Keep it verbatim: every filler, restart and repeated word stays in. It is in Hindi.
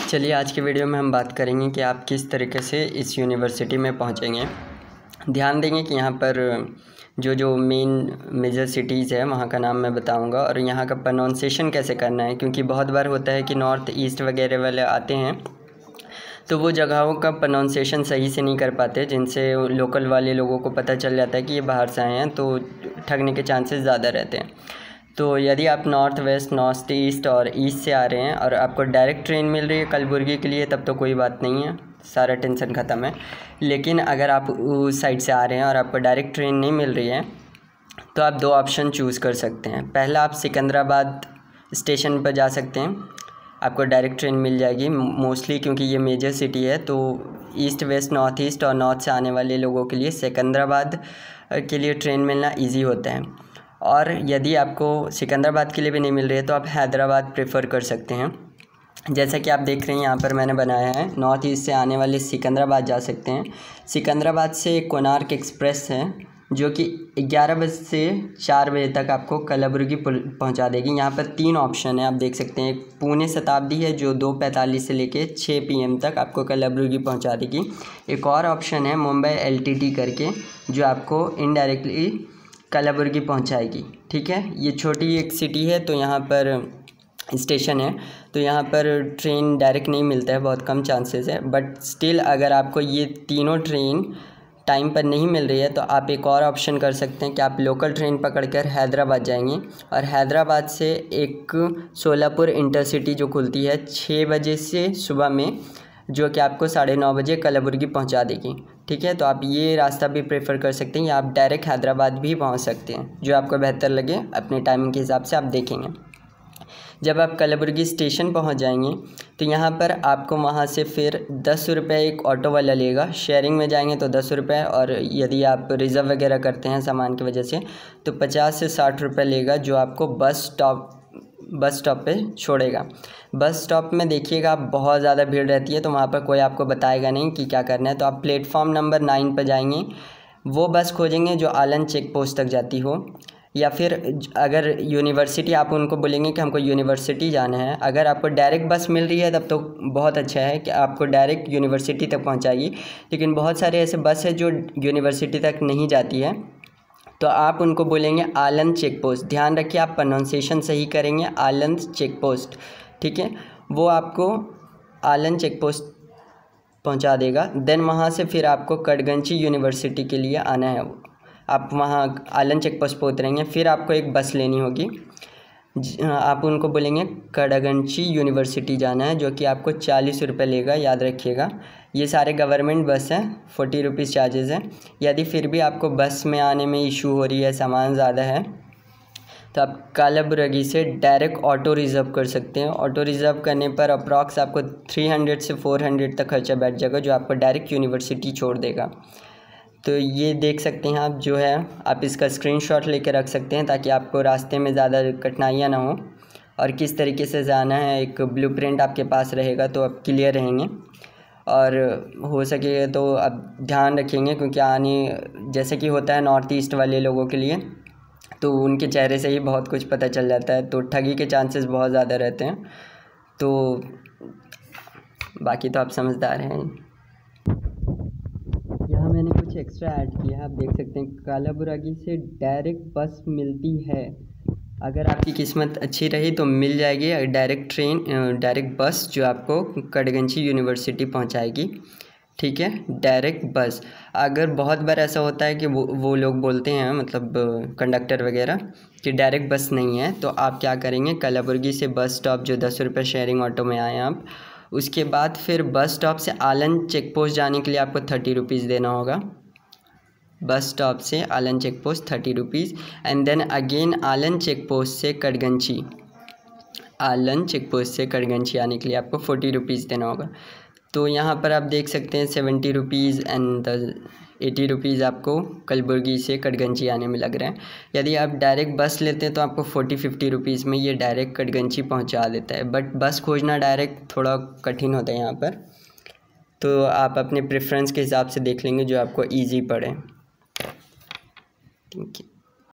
चलिए आज की वीडियो में हम बात करेंगे कि आप किस तरीके से इस यूनिवर्सिटी में पहुंचेंगे। ध्यान देंगे कि यहाँ पर जो जो मेन मेजर सिटीज़ है वहाँ का नाम मैं बताऊंगा और यहाँ का प्रोनाउंसिएशन कैसे करना है, क्योंकि बहुत बार होता है कि नॉर्थ ईस्ट वगैरह वाले आते हैं तो वो जगहों का प्रोनाउंसिएशन सही से नहीं कर पाते, जिनसे लोकल वाले लोगों को पता चल जाता है कि ये बाहर से आए हैं, तो ठगने के चांसेस ज़्यादा रहते हैं। तो यदि आप नॉर्थ वेस्ट, नॉर्थ ईस्ट और ईस्ट से आ रहे हैं और आपको डायरेक्ट ट्रेन मिल रही है कलबुर्गी के लिए, तब तो कोई बात नहीं है, सारा टेंशन ख़त्म है। लेकिन अगर आप उस साइड से आ रहे हैं और आपको डायरेक्ट ट्रेन नहीं मिल रही है तो आप दो ऑप्शन चूज़ कर सकते हैं। पहला, आप सिकंदराबाद स्टेशन पर जा सकते हैं, आपको डायरेक्ट ट्रेन मिल जाएगी मोस्टली, क्योंकि ये मेजर सिटी है तो ईस्ट वेस्ट, नॉर्थ ईस्ट और नॉर्थ से आने वाले लोगों के लिए सिकंदराबाद के लिए ट्रेन मिलना ईजी होता है। और यदि आपको सिकंदराबाद के लिए भी नहीं मिल रही है तो आप हैदराबाद प्रेफर कर सकते हैं। जैसा कि आप देख रहे हैं यहाँ पर मैंने बनाया है, नॉर्थ ईस्ट से आने वाले सिकंदराबाद जा सकते हैं। सिकंदराबाद से कोणार्क एक्सप्रेस है जो कि ग्यारह बजे से चार बजे तक आपको कलबुर्गी पहुँचा देगी। यहाँ पर तीन ऑप्शन है, आप देख सकते हैं। एक पुणे शताब्दी है जो दो पैंतालीस से लेके छः पी एम तक आपको कलबुर्गी पहुँचा देगी। एक और ऑप्शन है मुंबई एल टी टी करके, जो आपको इनडायरेक्टली कलबुर्गी पहुंचाएगी। ठीक है, ये छोटी एक सिटी है तो यहाँ पर स्टेशन है, तो यहाँ पर ट्रेन डायरेक्ट नहीं मिलता है, बहुत कम चांसेस है। बट स्टिल अगर आपको ये तीनों ट्रेन टाइम पर नहीं मिल रही है तो आप एक और ऑप्शन कर सकते हैं कि आप लोकल ट्रेन पकड़कर हैदराबाद जाएंगे और हैदराबाद से एक सोलापुर इंटरसिटी जो खुलती है छः बजे से सुबह में, जो कि आपको साढ़े नौ बजे कलबुर्गी पहुंचा देगी। ठीक है, तो आप ये रास्ता भी प्रेफर कर सकते हैं या आप डायरेक्ट हैदराबाद भी पहुंच सकते हैं, जो आपको बेहतर लगे अपने टाइमिंग के हिसाब से आप देखेंगे। जब आप कलबुर्गी स्टेशन पहुंच जाएंगे तो यहाँ पर आपको वहाँ से फिर दस रुपये एक ऑटो वाला लेगा। शेयरिंग में जाएंगे तो दस रुपये, और यदि आप रिज़र्व वगैरह करते हैं सामान की वजह से तो पचास से साठ रुपये लेगा, जो आपको बस स्टॉप बस स्टॉप पे छोड़ेगा। बस स्टॉप में देखिएगा आप बहुत ज़्यादा भीड़ रहती है तो वहाँ पर कोई आपको बताएगा नहीं कि क्या करना है। तो आप प्लेटफॉर्म नंबर नाइन पर जाएंगे, वो बस खोजेंगे जो आलन चेक पोस्ट तक जाती हो, या फिर अगर यूनिवर्सिटी आप उनको बोलेंगे कि हमको यूनिवर्सिटी जाना है। अगर आपको डायरेक्ट बस मिल रही है तब तो बहुत अच्छा है कि आपको डायरेक्ट यूनिवर्सिटी तक पहुँचाइए, लेकिन बहुत सारे ऐसे बस है जो यूनिवर्सिटी तक नहीं जाती है तो आप उनको बोलेंगे आलन चेक पोस्ट। ध्यान रखिए आप प्रोनाउंसिएशन सही करेंगे, आलन चेक पोस्ट। ठीक है, वो आपको आलन चेक पोस्ट पहुंचा देगा। देन वहाँ से फिर आपको कटगंची यूनिवर्सिटी के लिए आना है। आप वहाँ आलन चेक पोस्ट पर उतरेंगे, फिर आपको एक बस लेनी होगी, आप उनको बोलेंगे कटगंची यूनिवर्सिटी जाना है, जो कि आपको चालीस रुपये लेगा, याद रखिएगा। ये सारे गवर्नमेंट बस हैं, फोर्टी रुपीज़ चार्जेस है। यदि फिर भी आपको बस में आने में इशू हो रही है, सामान ज़्यादा है, तो आप कलबुर्गी से डायरेक्ट ऑटो रिज़र्व कर सकते हैं। ऑटो रिज़र्व करने पर अप्रॉक्स आपको थ्री हंड्रेड से फोर हंड्रेड तक खर्चा बैठ जाएगा, जो आपको डायरेक्ट यूनिवर्सिटी छोड़ देगा। तो ये देख सकते हैं आप, जो है आप इसका स्क्रीनशॉट लेके रख सकते हैं ताकि आपको रास्ते में ज़्यादा कठिनाइयाँ ना हो, और किस तरीके से जाना है एक ब्लूप्रिंट आपके पास रहेगा तो आप क्लियर रहेंगे। और हो सके तो आप ध्यान रखेंगे, क्योंकि आने जैसे कि होता है नॉर्थ ईस्ट वाले लोगों के लिए, तो उनके चेहरे से ही बहुत कुछ पता चल जाता है, तो ठगी के चांसेस बहुत ज़्यादा रहते हैं। तो बाकी तो आप समझदार हैं। यहाँ मैंने कुछ एक्स्ट्रा ऐड किया है, आप देख सकते हैं कलबुर्गी से डायरेक्ट बस मिलती है। अगर आपकी किस्मत अच्छी रही तो मिल जाएगी डायरेक्ट ट्रेन, डायरेक्ट बस जो आपको कटगंची यूनिवर्सिटी पहुंचाएगी। ठीक है, डायरेक्ट बस। अगर बहुत बार ऐसा होता है कि वो वो लोग बोलते हैं, मतलब कंडक्टर वगैरह, कि डायरेक्ट बस नहीं है, तो आप क्या करेंगे, कलबुर्गी से बस स्टॉप जो दस रुपये शेयरिंग ऑटो में आए आप, उसके बाद फिर बस स्टॉप से आलन चेक पोस्ट जाने के लिए आपको थर्टी रुपीज़ देना होगा। बस स्टॉप से Aalan check post thirty rupees, and then again Aalan check post से कटगंची, आलन चेक पोस्ट से कटगंची आने के लिए आपको फोर्टी रुपीज़ देना होगा। तो यहाँ पर आप देख सकते हैं seventy rupees and eighty rupees आपको कलबुर्गी से कटगंची आने में लग रहे हैं। यदि आप डायरेक्ट बस लेते हैं तो आपको फोर्टी फिफ्टी रुपीज़ में ये डायरेक्ट कटगंची पहुँचा देता है, बट बस खोजना डायरेक्ट थोड़ा कठिन होता है यहाँ पर, तो आप अपने प्रेफरेंस के हिसाब से देख लेंगे जो आपको ईजी पड़े। Thank you.